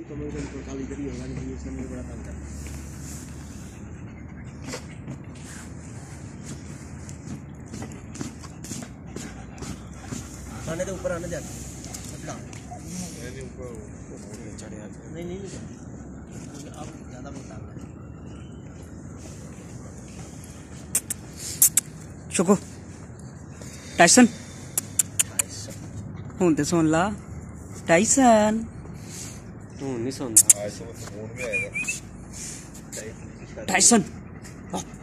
तो मैं उनको खाली करी होगा नहीं, इसने मुझे बड़ा काम करना। आने तो ऊपर आने जाते नहीं ऊपर चढ़े आते नहीं नहीं अब ज़्यादा मोटा है। चुको टाइसन हूं ते सुन ला टाइसन नहीं सुनता टाइसन